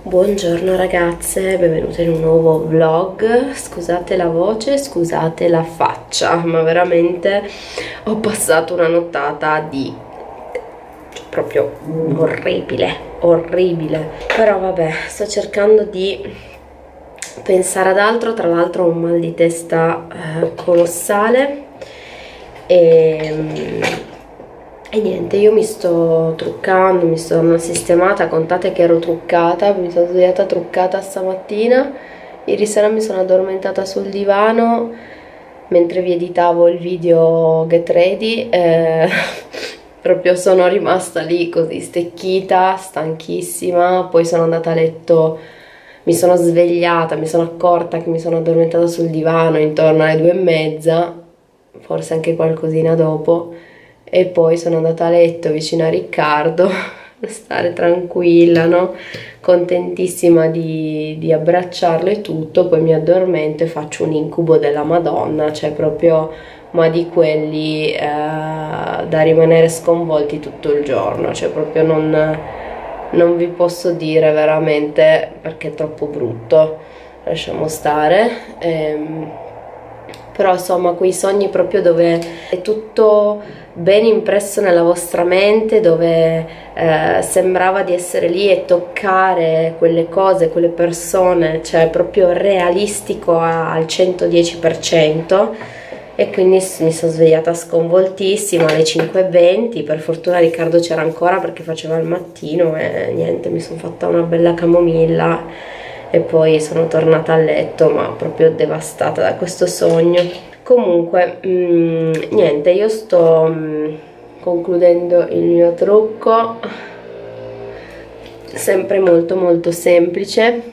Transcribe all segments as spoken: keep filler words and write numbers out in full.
Buongiorno ragazze, benvenute in un nuovo vlog. Scusate la voce, scusate la faccia, ma veramente ho passato una nottata di cioè, proprio orribile, orribile. Però vabbè, sto cercando di pensare ad altro. Tra l'altro ho un mal di testa eh, colossale e... E niente, io mi sto truccando, mi sto dando una sistemata, contate che ero truccata, mi sono svegliata truccata stamattina, ieri sera mi sono addormentata sul divano mentre vi editavo il video Get Ready, eh, proprio sono rimasta lì così stecchita, stanchissima, poi sono andata a letto, mi sono svegliata, mi sono accorta che mi sono addormentata sul divano intorno alle due e mezza, forse anche qualcosina dopo. E poi sono andata a letto vicino a Riccardo, per stare tranquilla, no? Contentissima di, di abbracciarlo e tutto, poi mi addormento e faccio un incubo della Madonna, cioè proprio, ma di quelli eh, da rimanere sconvolti tutto il giorno, cioè proprio non, non vi posso dire veramente perché è troppo brutto, lasciamo stare. Ehm, però insomma quei sogni proprio dove è tutto ben impresso nella vostra mente, dove eh, sembrava di essere lì e toccare quelle cose, quelle persone, cioè proprio realistico al centodieci per cento. E quindi mi sono svegliata sconvoltissima alle cinque e venti, per fortuna Riccardo c'era ancora perché faceva il mattino e niente, mi sono fatta una bella camomilla e poi sono tornata a letto, ma proprio devastata da questo sogno. Comunque mh, niente, io sto mh, concludendo il mio trucco, sempre molto molto semplice.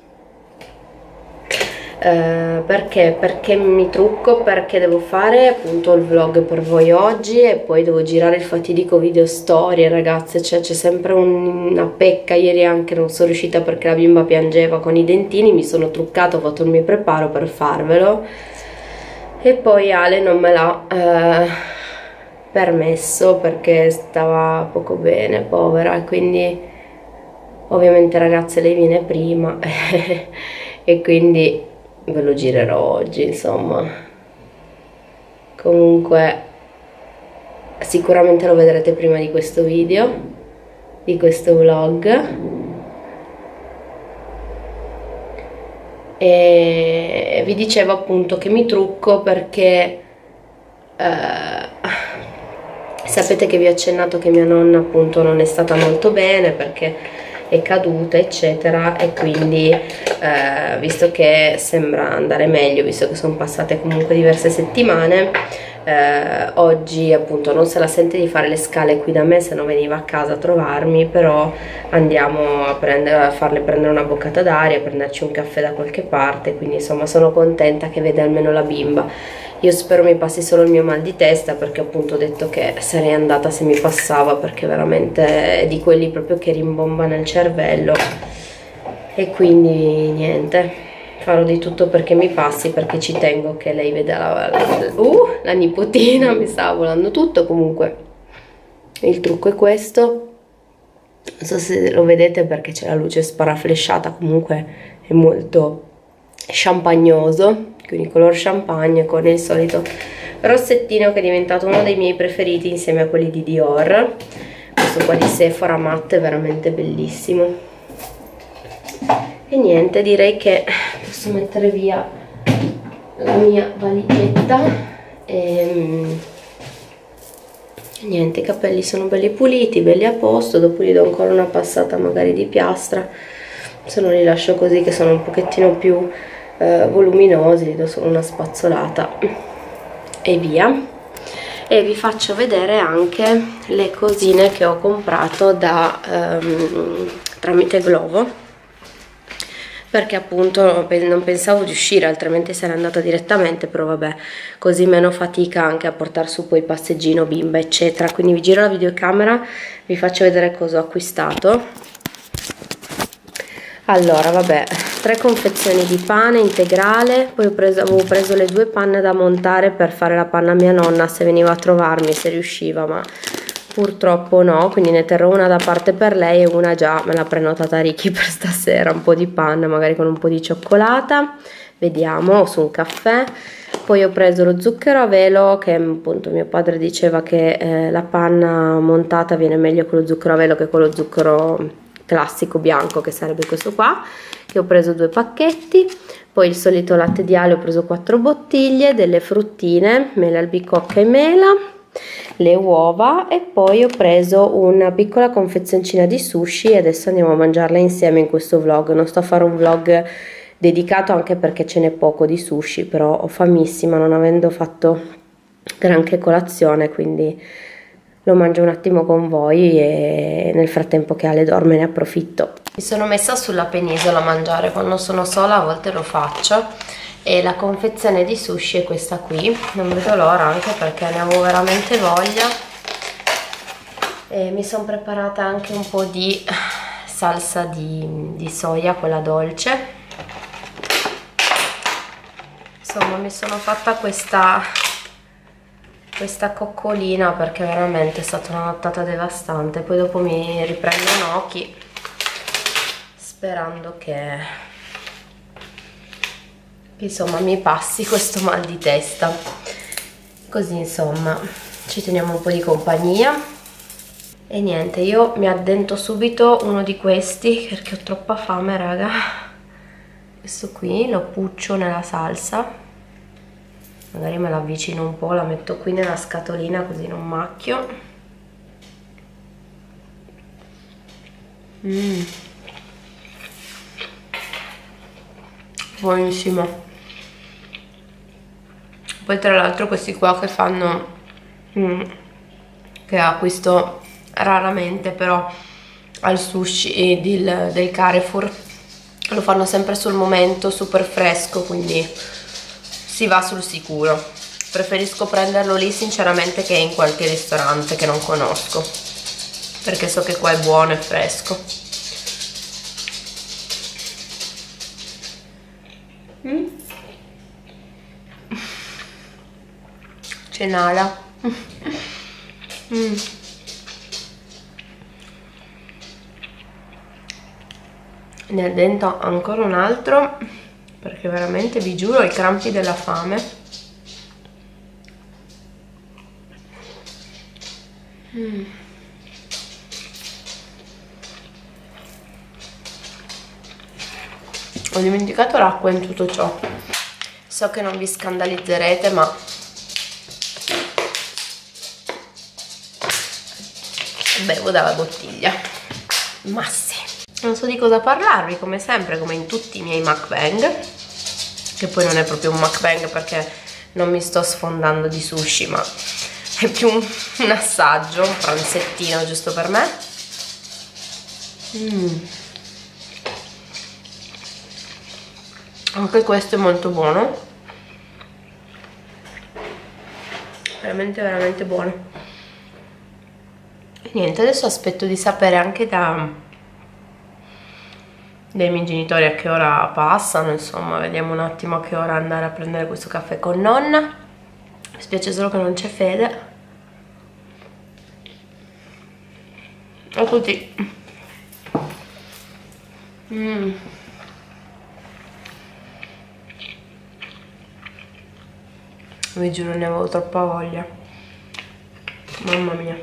Uh, perché? Perché mi trucco? Perché devo fare appunto il vlog per voi oggi e poi devo girare il fatidico video storie, ragazze, cioè c'è sempre un, una pecca. Ieri anche non sono riuscita perché la bimba piangeva con i dentini, mi sono truccata, ho fatto il mio preparo per farvelo e poi Ale non me l'ha uh, permesso perché stava poco bene, povera, e quindi ovviamente ragazze lei viene prima e quindi ve lo girerò oggi, insomma. Comunque sicuramente lo vedrete prima di questo video, di questo vlog. E vi dicevo appunto che mi trucco perché eh, sapete che vi ho accennato che mia nonna appunto non è stata molto bene perché è caduta eccetera, e quindi eh, visto che sembra andare meglio, visto che sono passate comunque diverse settimane, eh, oggi appunto non se la sente di fare le scale qui da me, se no veniva a casa a trovarmi, però andiamo a, prendere, a farle prendere una boccata d'aria, a prenderci un caffè da qualche parte, quindi insomma sono contenta che vede almeno la bimba. Io spero mi passi solo il mio mal di testa, perché appunto ho detto che sarei andata se mi passava, perché veramente è di quelli proprio che rimbomba nel cervello, e quindi niente, farò di tutto perché mi passi, perché ci tengo che lei veda la, la, uh, la nipotina, mi stava volando tutto. Comunque il trucco è questo, non so se lo vedete perché c'è la luce sparaflesciata, comunque è molto champagnoso, quindi color champagne, con il solito rossettino che è diventato uno dei miei preferiti insieme a quelli di Dior. Questo qua di Sephora matte è veramente bellissimo. E niente, direi che posso mettere via la mia valigetta e niente, i capelli sono belli puliti, belli a posto, dopo gli do ancora una passata magari di piastra, se non li lascio così che sono un pochettino più eh, voluminosi, gli do solo una spazzolata e via. E vi faccio vedere anche le cosine che ho comprato da um, tramite Glovo, perché appunto non pensavo di uscire, altrimenti sarei andata direttamente, però vabbè, così meno fatica anche a portare su poi passeggino, bimba eccetera. Quindi vi giro la videocamera, vi faccio vedere cosa ho acquistato. Allora vabbè, tre confezioni di pane integrale, poi ho preso, avevo preso le due panne da montare per fare la panna a mia nonna se veniva a trovarmi, se riusciva, ma Purtroppo no, quindi ne terrò una da parte per lei e una già me l'ha prenotata Ricky per stasera, un po' di panna magari con un po' di cioccolata, vediamo, su un caffè. Poi ho preso lo zucchero a velo, che appunto mio padre diceva che eh, la panna montata viene meglio con lo zucchero a velo che con lo zucchero classico bianco, che sarebbe questo qua, che ho preso due pacchetti. Poi il solito latte di ale, ho preso quattro bottiglie, delle fruttine, mela, albicocca e mela, le uova, e poi ho preso una piccola confezioncina di sushi e adesso andiamo a mangiarla insieme in questo vlog. Non sto a fare un vlog dedicato anche perché ce n'è poco di sushi, però ho famissima non avendo fatto granché colazione, quindi lo mangio un attimo con voi e nel frattempo che Ale dorme ne approfitto. Mi sono messa sulla penisola a mangiare, quando sono sola a volte lo faccio, e la confezione di sushi è questa qui, non vedo l'ora anche perché ne avevo veramente voglia. E mi sono preparata anche un po' di salsa di, di soia, quella dolce. Insomma, mi sono fatta questa questa coccolina perché veramente è stata una nottata devastante. Poi dopo mi riprendo Noki sperando che, che insomma mi passi questo mal di testa, così insomma ci teniamo un po' di compagnia. E niente, io mi addento subito uno di questi perché ho troppa fame, raga. Questo qui lo puccio nella salsa, magari me la avvicino un po', la metto qui nella scatolina così non macchio. Mm. Buonissimo. Poi tra l'altro questi qua che fanno mm, che acquisto raramente però al sushi del, del Carrefour, lo fanno sempre sul momento, super fresco, quindi si va sul sicuro. Preferisco prenderlo lì sinceramente che in qualche ristorante che non conosco, perché so che qua è buono e fresco. mm. Cenala. mm. Ne addento ancora un altro perché veramente vi giuro ho i crampi della fame. mm. Ho dimenticato l'acqua in tutto ciò. So che non vi scandalizzerete, ma bevo dalla bottiglia. Ma sì, non so di cosa parlarvi, come sempre, come in tutti i miei mukbang, che poi non è proprio un mukbang perché non mi sto sfondando di sushi, ma è più un, un assaggio, un pranzettino giusto per me. mm. Anche questo è molto buono, veramente veramente buono. E niente, adesso aspetto di sapere anche da dei miei genitori a che ora passano, insomma vediamo un attimo a che ora andare a prendere questo caffè con nonna. Mi spiace solo che non c'è Fede. E così mm. vi giuro ne avevo troppa voglia, mamma mia.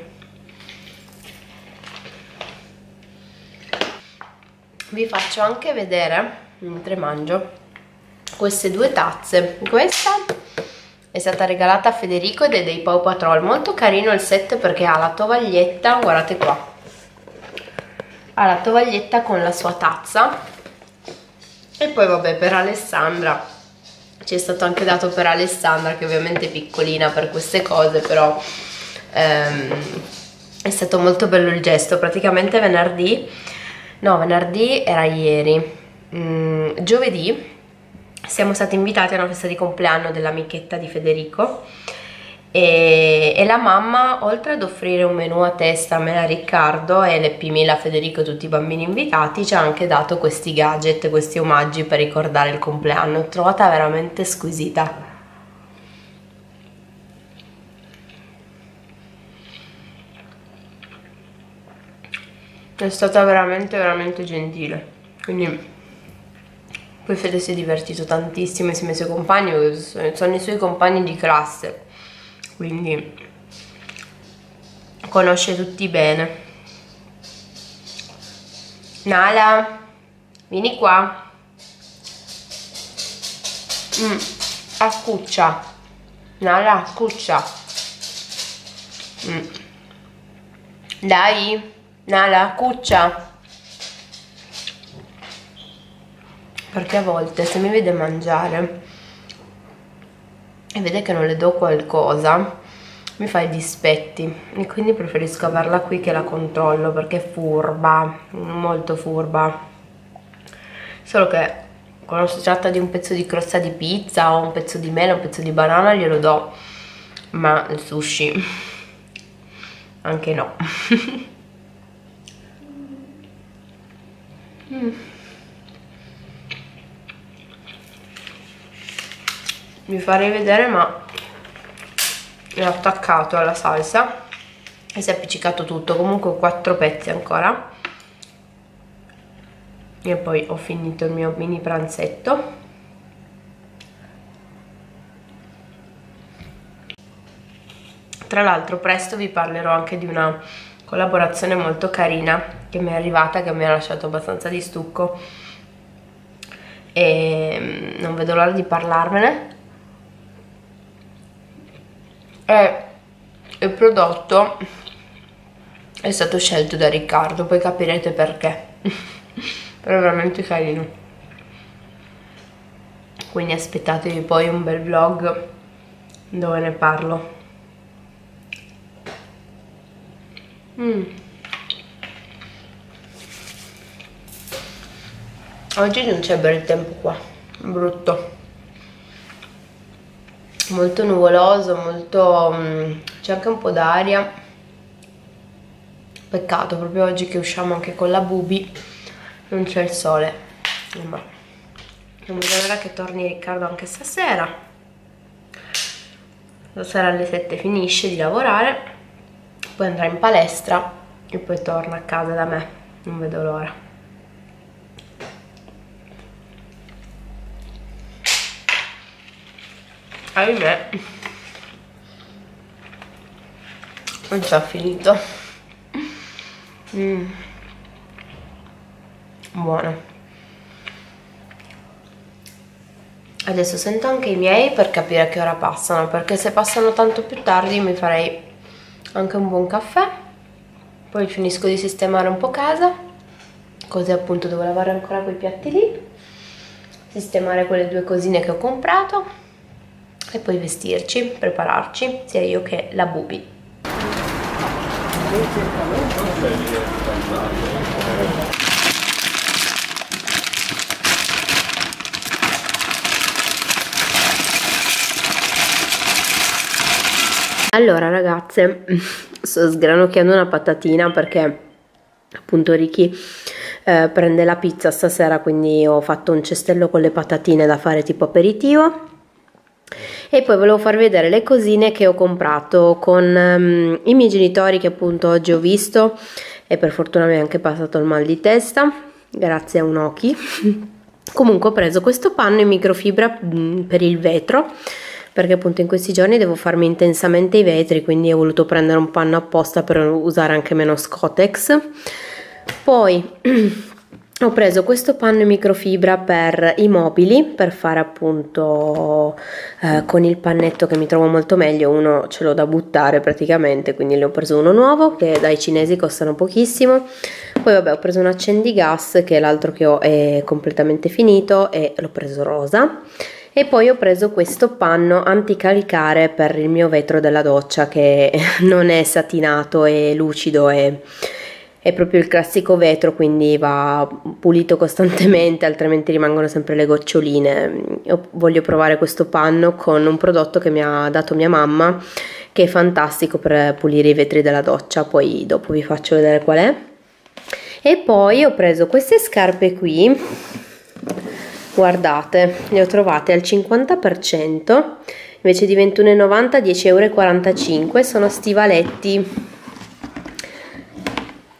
Vi faccio anche vedere mentre mangio queste due tazze. Questa è stata regalata a Federico ed è dei Paw Patrol, molto carino il set perché ha la tovaglietta, guardate qua, ha la tovaglietta con la sua tazza. E poi vabbè, per Alessandra ci è stato anche dato per Alessandra, che ovviamente è piccolina per queste cose, però ehm, è stato molto bello il gesto. Praticamente venerdì, no venerdì era ieri, mm, giovedì siamo stati invitati a una festa di compleanno dell'amichetta di Federico e, e la mamma, oltre ad offrire un menù a testa a me e a Riccardo e le P mille a Federico e tutti i bambini invitati, ci ha anche dato questi gadget, questi omaggi per ricordare il compleanno. L'ho trovata veramente squisita. è stata veramente veramente gentile, quindi poi Fede si è divertito tantissimo insieme ai suoi compagni, sono i suoi compagni di classe, quindi conosce tutti bene. Nala, vieni qua. Mm, accuccia. Nala, accuccia. Mm. Dai, Nala, accuccia. Perché a volte se mi vede mangiare e vede che non le do qualcosa mi fa i dispetti, e quindi preferisco averla qui che la controllo, perché è furba, molto furba. Solo che quando si tratta di un pezzo di crosta di pizza o un pezzo di mela, un pezzo di banana glielo do, ma il sushi anche no. mm. Vi farei vedere, ma è attaccato alla salsa e si è appiccicato tutto. Comunque quattro pezzi ancora e poi ho finito il mio mini pranzetto. Tra l'altro presto vi parlerò anche di una collaborazione molto carina che mi è arrivata, che mi ha lasciato abbastanza di stucco e non vedo l'ora di parlarvene. E il prodotto è stato scelto da Riccardo, poi capirete perché. Però è veramente carino, quindi aspettatevi poi un bel vlog dove ne parlo. mm. Oggi non c'è bel tempo qua, brutto, molto nuvoloso, molto c'è anche un po' d'aria. Peccato, proprio oggi che usciamo anche con la Bubi non c'è il sole, ma non vedo l'ora che torni Riccardo anche stasera. Stasera alle sette finisce di lavorare, poi andrà in palestra e poi torna a casa da me, non vedo l'ora. Ahimè, non c'è finito. Mm. Buono. Adesso sento anche i miei per capire a che ora passano, perché se passano tanto più tardi mi farei anche un buon caffè, poi finisco di sistemare un po' casa, così appunto devo lavare ancora quei piatti lì, sistemare quelle due cosine che ho comprato e poi vestirci, prepararci, sia io che la Bubi. Allora ragazze, sto sgranocchiando una patatina perché appunto Ricky eh, prende la pizza stasera, quindi ho fatto un cestello con le patatine da fare tipo aperitivo. E poi volevo farvi vedere le cosine che ho comprato con um, i miei genitori, che appunto oggi ho visto e per fortuna mi è anche passato il mal di testa grazie a un Oki. Comunque ho preso questo panno in microfibra mh, per il vetro, perché appunto in questi giorni devo farmi intensamente i vetri, quindi ho voluto prendere un panno apposta per usare anche meno Scotex. Poi ho preso questo panno in microfibra per i mobili, per fare appunto eh, con il pannetto, che mi trovo molto meglio. Uno ce l'ho da buttare praticamente, quindi ne ho preso uno nuovo che dai cinesi costano pochissimo. Poi vabbè, ho preso un accendigas, che l'altro che ho è completamente finito e l'ho preso rosa. E poi ho preso questo panno anticalcare per il mio vetro della doccia, che non è satinato, è lucido e è proprio il classico vetro, quindi va pulito costantemente, altrimenti rimangono sempre le goccioline. Io voglio provare questo panno con un prodotto che mi ha dato mia mamma, che è fantastico per pulire i vetri della doccia, poi dopo vi faccio vedere qual è. E poi ho preso queste scarpe qui, guardate, le ho trovate al cinquanta per cento, invece di ventuno e novanta, dieci e quarantacinque euro. Sono stivaletti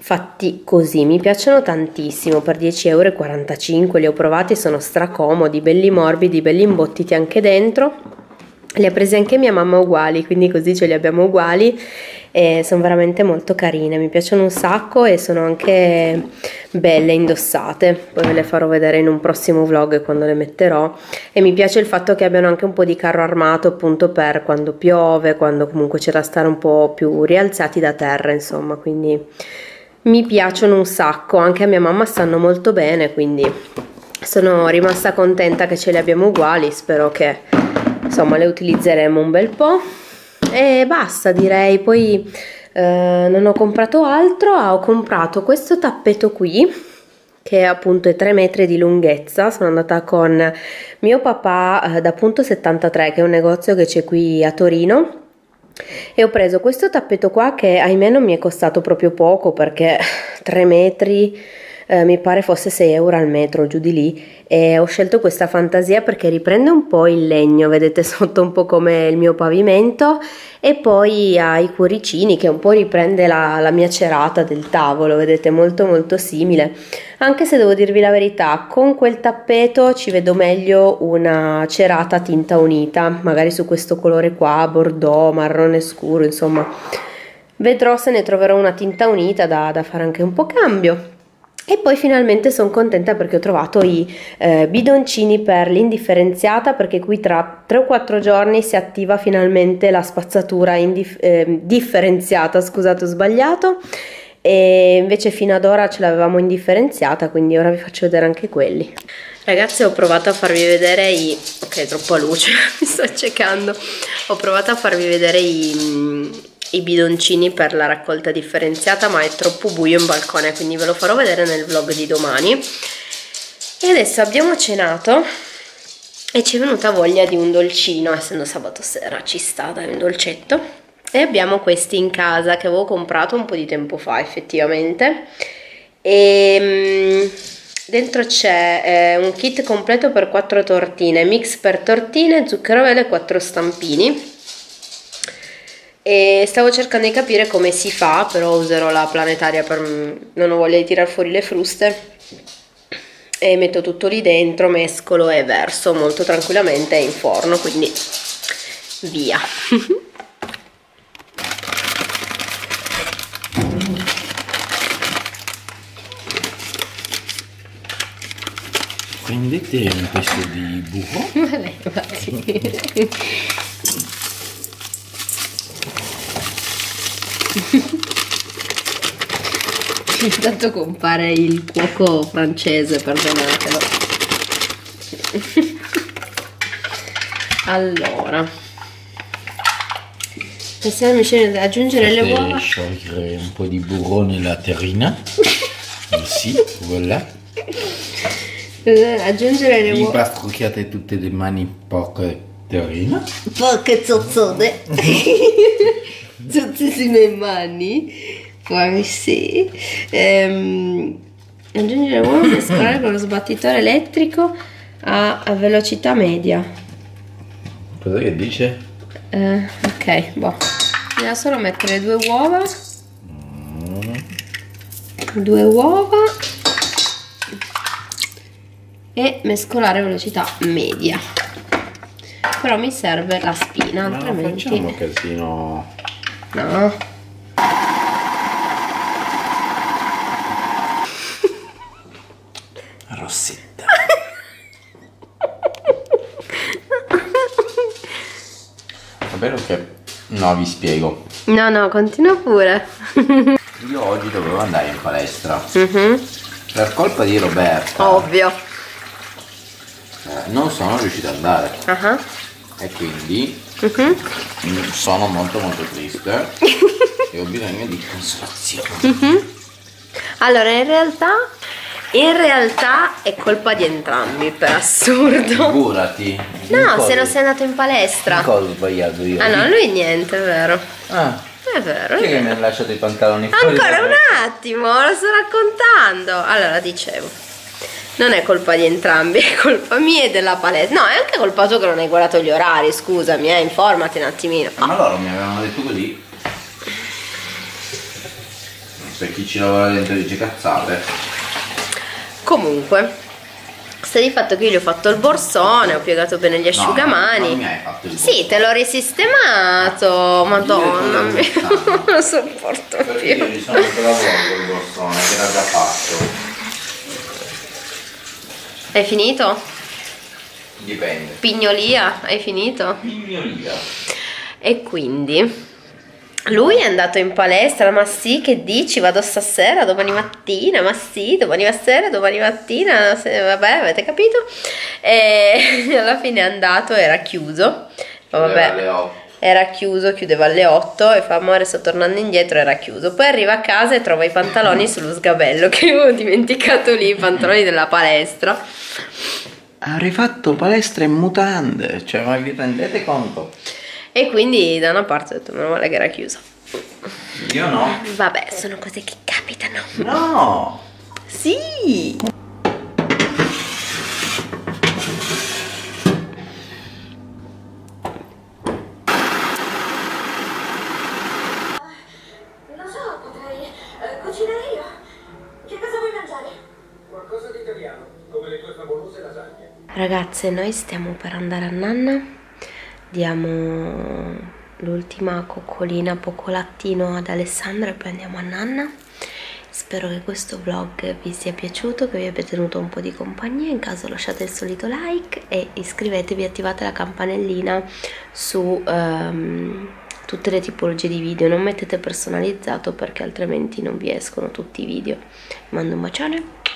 fatti così, mi piacciono tantissimo, per dieci e quarantacinque euro li ho provati, sono stracomodi, belli morbidi, belli imbottiti anche dentro. Li ha presi anche mia mamma uguali, quindi così ce li abbiamo uguali e sono veramente molto carine, mi piacciono un sacco e sono anche belle indossate, poi ve le farò vedere in un prossimo vlog quando le metterò. E mi piace il fatto che abbiano anche un po' di carro armato, appunto per quando piove, quando comunque c'è da stare un po' più rialzati da terra, insomma, quindi mi piacciono un sacco, anche a mia mamma stanno molto bene, quindi sono rimasta contenta che ce li abbiamo uguali, spero che insomma le utilizzeremo un bel po'. E basta, direi. Poi eh, non ho comprato altro, ah, ho comprato questo tappeto qui che appunto è tre metri di lunghezza. Sono andata con mio papà eh, da Punto settantatré, che è un negozio che c'è qui a Torino, e ho preso questo tappeto qua che ahimè non mi è costato proprio poco, perché tre metri eh, mi pare fosse sei euro al metro, giù di lì. E ho scelto questa fantasia perché riprende un po' il legno, vedete sotto un po' come il mio pavimento, e poi ha i cuoricini che un po' riprende la, la mia cerata del tavolo, vedete, molto molto simile, anche se devo dirvi la verità, con quel tappeto ci vedo meglio una cerata tinta unita, magari su questo colore qua, bordeaux, marrone scuro, insomma vedrò se ne troverò una tinta unita da, da fare anche un po' cambio. E poi finalmente sono contenta perché ho trovato i eh, bidoncini per l'indifferenziata, perché qui tra tre o quattro giorni si attiva finalmente la spazzatura indif eh, differenziata, scusate ho sbagliato, e invece fino ad ora ce l'avevamo indifferenziata, quindi ora vi faccio vedere anche quelli. Ragazzi, ho provato a farvi vedere i... ok, troppa luce, mi sto accecando. Ho provato a farvi vedere i... i bidoncini per la raccolta differenziata, ma è troppo buio in balcone, quindi ve lo farò vedere nel vlog di domani. E adesso abbiamo cenato e ci è venuta voglia di un dolcino, essendo sabato sera ci sta, dai, un dolcetto, e abbiamo questi in casa che avevo comprato un po' di tempo fa effettivamente. E dentro c'è eh, un kit completo per quattro tortine, mix per tortine, zucchero a velo e quattro stampini. E stavo cercando di capire come si fa, però userò la planetaria, per... non ho voglia di tirar fuori le fruste, e metto tutto lì dentro, mescolo e verso molto tranquillamente in forno, quindi via. Prendete un pezzo di burro. Ma lei va sì. Intanto compare il cuoco francese, perdonatelo. Allora, possiamo invece aggiungere le uova. Sciogliere un po' di burro nella terrina. Così, voilà. Aggiungere le uova. Impastrucchiate tutte le mani poche terrina. Poche zozzone. Zozzissime mani. Poi sì. Ehm, aggiungere le uova, mescolare con lo sbattitore elettrico a, a velocità media. Cosa che dice? Eh, ok, boh. Bisogna solo mettere due uova. Mm. Due uova. E mescolare a velocità media. Però mi serve la spina, No, altrimenti... facciamo casino. No. Rossetta. Davvero che... No, vi spiego. No, no, continua pure. Io oggi dovevo andare in palestra. Uh-huh. Per colpa di Roberta. Ovvio. Eh, non sono riuscito ad andare. Uh-huh. E quindi Uh-huh. sono molto molto triste e ho bisogno di consolazione. Uh-huh. Allora, in realtà in realtà è colpa di entrambi, per assurdo. Figurati. No, se non sei andato in palestra. Cosa ho sbagliato io? Ah no, lui niente, è vero. Ah, È vero. chi è che mi ha lasciato i pantaloni fuori? Ancora un attimo, lo sto raccontando. Allora, dicevo, non è colpa di entrambi, è colpa mia e della palestra. No, è anche colpa tua che non hai guardato gli orari, scusami, eh, informati un attimino. Ma loro mi avevano detto così. per chi ci lavora dentro dice cazzate. Comunque, sta di fatto che io gli ho fatto il borsone, ho piegato bene gli asciugamani. No, non mi hai fatto il Sì, te l'ho risistemato, madonna mia, non lo sopporto perché più. io ci sono anche lavoro col borsone che era già fatto. Hai finito? Dipende. Pignolia, hai finito? Pignolia. E quindi lui è andato in palestra, ma sì, che dici? Vado stasera, domani mattina, ma sì, domani sera, domani mattina, se- vabbè, avete capito? E alla fine è andato, era chiuso, ma Alle vabbè, otto. era chiuso, chiudeva alle otto e fa amore, sto tornando indietro, era chiuso. Poi arriva a casa e trova i pantaloni sullo sgabello, che avevo dimenticato lì, i pantaloni della palestra. Avrei fatto palestra in mutande, cioè ma vi rendete conto? E quindi da una parte ho detto, meno male che era chiuso. Io no. Vabbè, sono cose che capitano. No! Sì! Non so, potrei eh, cucinare io. Che cosa vuoi mangiare? Qualcosa di italiano, come le tue favolose lasagne. Ragazze, noi stiamo per andare a nanna. Diamo l'ultima coccolina, poco lattino ad Alessandra e poi andiamo a nanna. Spero che questo vlog vi sia piaciuto, che vi abbia tenuto un po' di compagnia. In caso lasciate il solito like e iscrivetevi, attivate la campanellina su um, tutte le tipologie di video. Non mettete personalizzato perché altrimenti non vi escono tutti i video. Vi mando un bacione